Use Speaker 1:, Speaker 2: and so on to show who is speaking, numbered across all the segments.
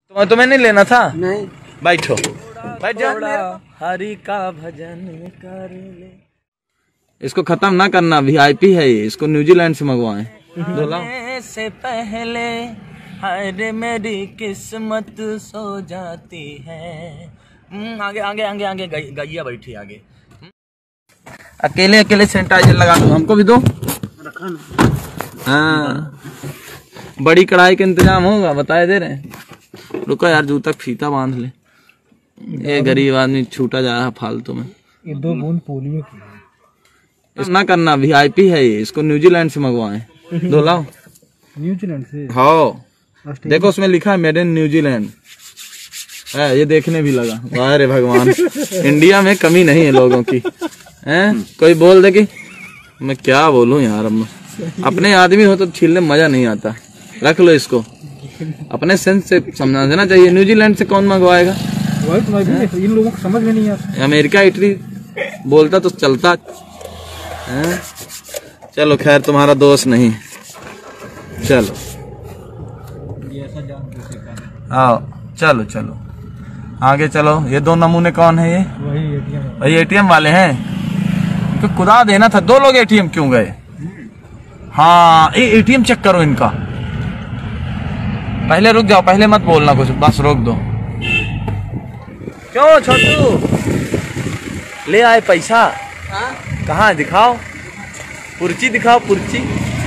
Speaker 1: तुम्हें नहीं लेना था?
Speaker 2: नहीं।
Speaker 1: बैठो, बैठ जाओ।
Speaker 3: हरि का भजन कर ले।
Speaker 1: इसको खत्म ना करना, वीआईपी है ये, इसको न्यूजीलैंड से मंगवाए।
Speaker 3: से पहले हर मेरी किस्मत सो जाती है। आगे आगे आगे आगे गैया बैठी आगे।
Speaker 1: अकेले अकेले सैनिटाइजर लगा दो, हमको भी दो। हाँ, बड़ी कढ़ाई का इंतजाम होगा, बताए दे रहे हैं। रुको यार, जूता फीता बांध ले, ये गरीब आदमी छूटा जा रहा फालतू में।
Speaker 2: ये 2 बूंद पोलियो की
Speaker 1: ना करना, वीआईपी है ये, इसको न्यूजीलैंड से मंगवाए। दो लाओ।
Speaker 2: न्यूजीलैंड से?
Speaker 1: हाँ, देखो उसमें लिखा है मेड इन न्यूजीलैंड है, ये देखने भी लगा। वाह रे भगवान, इंडिया में कमी नहीं है लोगों की। हैं, कोई बोल दे कि मैं क्या बोलूं यार, अब अपने आदमी हो तो छीलने में मजा नहीं आता। रख लो इसको, अपने सेंस से समझा देना चाहिए। न्यूजीलैंड से कौन मंगवाएगा?
Speaker 2: इन लोगों को समझ में नहीं आता।
Speaker 1: अमेरिका इटली बोलता तो चलता है। चलो खैर, तुम्हारा दोस्त नहीं, चलो आओ, चलो चलो आगे चलो। ये 2 नमूने कौन है? ये वही एटीएम वाले हैं। तो कुदा देना था, 2 लोग एटीएम क्यों गए? हाँ, ये एटीएम चेक करो इनका। पहले रुक जाओ, पहले मत बोलना कुछ, बस रोक दो। क्यों छोटू, ले आए पैसा? कहाँ दिखाओ, पुर्ची दिखाओ, पुर्ची।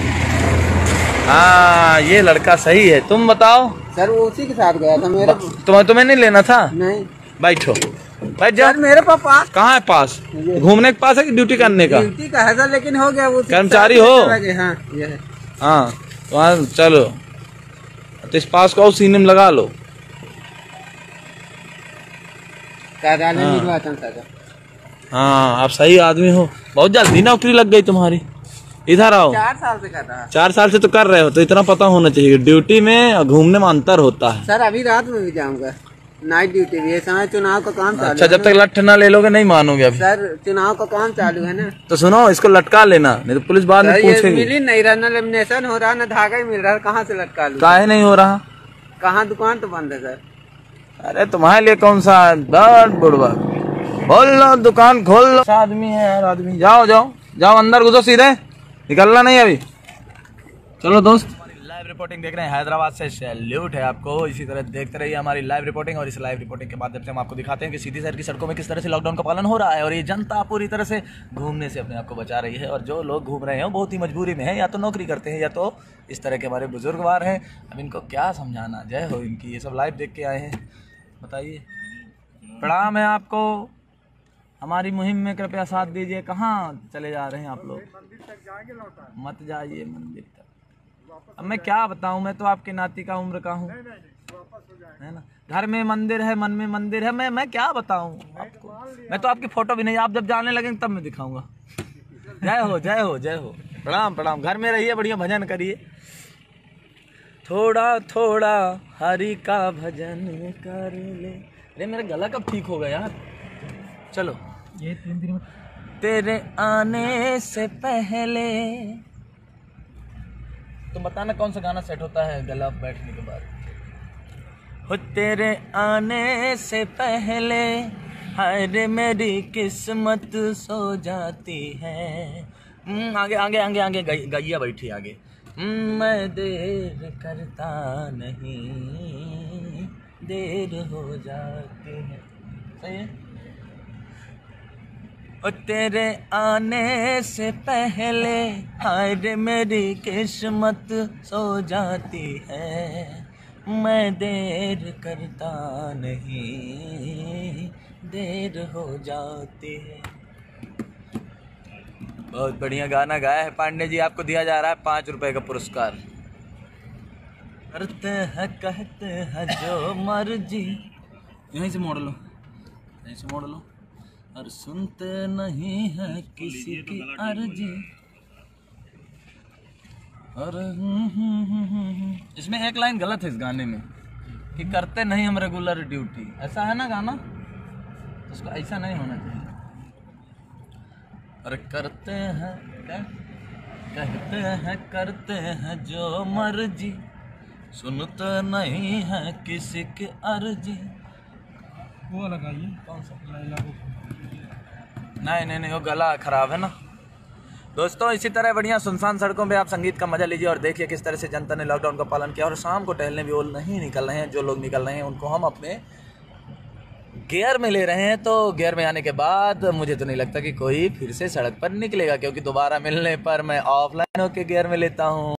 Speaker 1: हाँ, ये लड़का सही है। तुम बताओ?
Speaker 2: सर वो उसी के साथ गया था मेरा।
Speaker 1: तुम्हें नहीं लेना था?
Speaker 2: नहीं।
Speaker 1: बैठो, बैठ जाओ।
Speaker 2: मेरे पास
Speaker 1: कहाँ है पास? घूमने के पास है कि ड्यूटी करने का?
Speaker 2: ड्यूटी का है सर, लेकिन हो गया वो।
Speaker 1: कर्मचारी हो?
Speaker 2: हाँ, ये है।
Speaker 1: हाँ, वहाँ चलो, तो इस पास को सीने में लगा लो।
Speaker 2: कार्यालय निर्वाचन सर।
Speaker 1: हाँ, आप सही आदमी हो। बहुत जल्दी नौकरी लग गई तुम्हारी। इधर आओ।
Speaker 2: 4 साल से कर रहा है।
Speaker 1: 4 साल से तो कर रहे हो, तो इतना पता होना चाहिए ड्यूटी में और घूमने में अंतर होता है।
Speaker 2: सर अभी रात में भी जाऊंगा, नाइट ड्यूटी भी है। समय चुनाव का काम चालू।
Speaker 1: अच्छा, जब तक लठ ना ले लोगे नहीं मानोगे अभी।
Speaker 2: सर चुनाव का काम चालू है ना।
Speaker 1: तो सुनो, इसको लटका लेना, नहीं तो पुलिस बाद में पूछेगी।
Speaker 2: मिल ही नहीं रहा, न लेमिनेशन हो रहा, न धागा ही मिल रहा, कहाँ से लटका लूं?
Speaker 1: काहे नहीं हो रहा?
Speaker 2: कहाँ, दुकान तो बंद है सर।
Speaker 1: अरे तुम्हारे लिए कौन सा बुढ़वा, खोल लो दुकान, खोल लो। आदमी है यार, आदमी। जाओ जाओ जाओ, अंदर घुसो, सीधे निकलना नहीं अभी। चलो दोस्त,
Speaker 3: लाइव रिपोर्टिंग देख रहे हैं हैदराबाद से, सैल्यूट है आपको। इसी तरह देखते रहिए हमारी लाइव रिपोर्टिंग, और इस लाइव रिपोर्टिंग के माध्यम से हम आपको दिखाते हैं कि सीधी शहर की सड़कों में किस तरह से लॉकडाउन का पालन हो रहा है, और ये जनता पूरी तरह से घूमने से अपने आप को बचा रही है। और जो लोग घूम रहे हैं बहुत ही मजबूरी में है, या तो नौकरी करते हैं या तो इस तरह के हमारे बुजुर्गवार हैं। अब इनको क्या समझाना, जय हो इनकी। ये सब लाइव देख के आए हैं, बताइए। प्रणाम है आपको, हमारी मुहिम में कृपया साथ दीजिए। कहाँ चले जा रहे हैं आप लोग? मत जाइए मंदिर तक। अब मैं क्या बताऊं, मैं तो आपके नाती का उम्र का हूँ, है ना। घर में मंदिर है, मन में मंदिर है। मैं क्या बताऊं आपको, मैं तो आपकी फोटो भी नहीं, आप जब जाने लगेंगे तब मैं दिखाऊंगा। जय हो जय हो जय हो, प्रणाम प्रणाम। घर में रहिए, बढ़िया भजन करिए। थोड़ा थोड़ा हरि का भजन कर ले। अरे मेरा गला कब ठीक होगा यार। चलो,
Speaker 2: ये 3 दिन में
Speaker 3: तेरे आने से पहले। तुम बताना कौन सा गाना सेट होता है गला बैठने के बाद। हो तेरे आने से पहले हर मेरी किस्मत सो जाती है। आगे आगे आगे आगे गैया बैठी आगे। मैं देर करता नहीं, देर हो जाती है। सही है। और तेरे आने से पहले हाय मेरी किस्मत सो जाती है। मैं देर करता नहीं, देर हो जाती है। बहुत बढ़िया गाना गाया है पांडे जी। आपको दिया जा रहा है 5 रुपए का पुरस्कार। करते हैं कहते हैं जो मर्जी।
Speaker 1: यहीं से मोड़ लो, यहीं से मोड़ लो। और सुनते नहीं है किसी की अर्जी। और इसमें एक लाइन गलत है इस गाने में, कि करते नहीं हम रेगुलर ड्यूटी। ऐसा है ना गाना, उसको ऐसा नहीं होना चाहिए। और करते हैं क्या कहते हैं, करते हैं जो मर्जी।
Speaker 3: सुनता नहीं है किसी की अर्जी।
Speaker 4: वो लगाइए।
Speaker 3: कौन सा?
Speaker 4: लैला को।
Speaker 3: नहीं वो गला खराब है ना। दोस्तों इसी तरह बढ़िया सुनसान सड़कों पे आप संगीत का मजा लीजिए और देखिए किस तरह से जनता ने लॉकडाउन का पालन किया। और शाम को टहलने भी वो नहीं निकल रहे हैं, जो लोग निकल रहे हैं उनको हम अपने गियर में ले रहे हैं। तो गियर में आने के बाद मुझे तो नहीं लगता कि कोई फिर से सड़क पर निकलेगा, क्योंकि दोबारा मिलने पर मैं ऑफलाइन होके गियर में लेता हूँ।